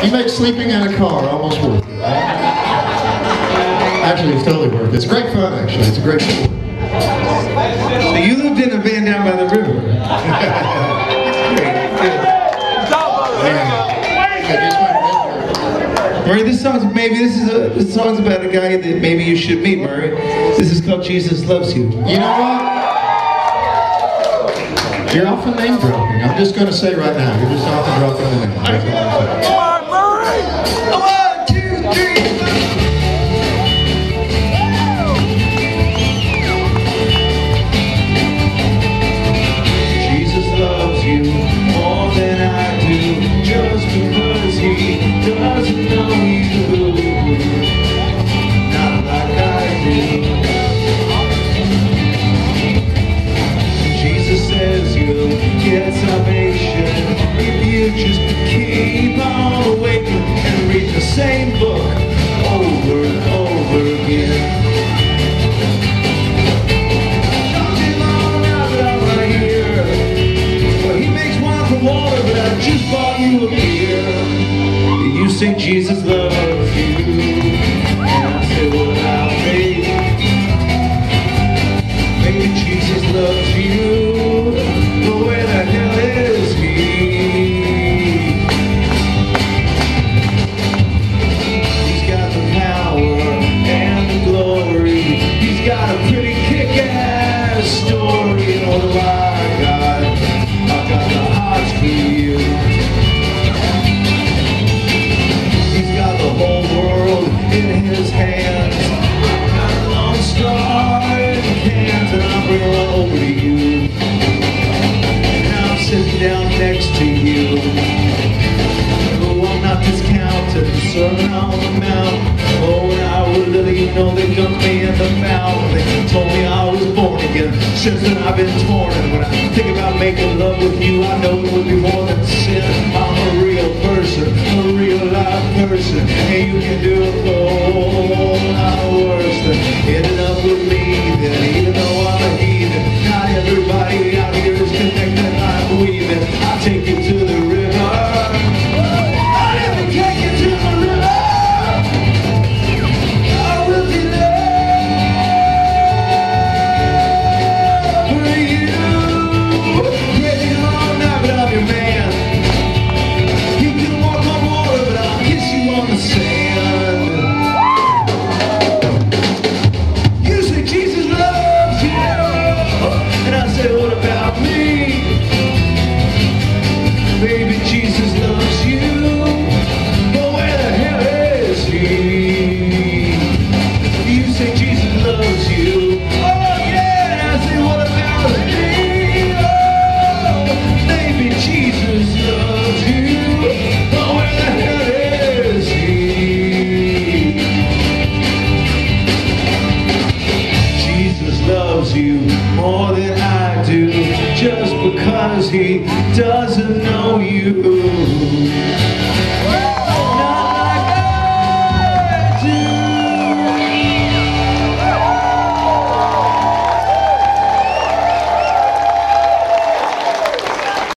You make sleeping in a car almost worth it. Actually, it's totally worth it. It's great fun, actually. It's a great sport. So you lived in a van down by the river. Murray, this song's about a guy that maybe you should meet, Murray. This is called Jesus Loves You. You know what? You're often name dropping. I'm just going to say right now, you're just often dropping the name. That's all I'm saying. Come on, Murray! 1, 2, 3, 4. Jesus loves you more than I do, just because he doesn't know you, not like I do. Jesus says you'll get salvation if you just keep on awake and read the same book over and over again. Don't be long now that I'm right here. Well, he makes wine from water, but I just bought you a beer. You say Jesus loves you, and I say, what about me? Maybe Jesus loves you, but where the hell is he? He's got the power and the glory. He's got a pretty kick-ass story. And what do I got? I've got the hearts for you. He's got the whole world in his hands. I've got a long star in cans, and I'll bring her over to you. And I'm sitting down next to you. Oh, I'm not discounted, the Sermon on the Mount. Oh, and I would let you know they dunked me in the fountain. They told me I was born again. Since then I've been torn, and when I think about making love with you, I know it would be more than sin. I'm a real person, a real live person, and you can do it all, not worse than ending up with me. Then even though I'm a heathen, not everybody out here is connected like weaving. I'll take you to the river. I'll never take you to the river. I will be there for you. Ready all night, but I'm your man. You can walk on water, but I'll kiss you on the sand. You say Jesus loves you, and I say, what about me? Baby, Jesus loves you, but where the hell is he? You say Jesus loves you, oh yeah, and I say, what about me? Oh, baby, Jesus loves you, but where the hell is he? Jesus loves you more than I do, just because he doesn't know you.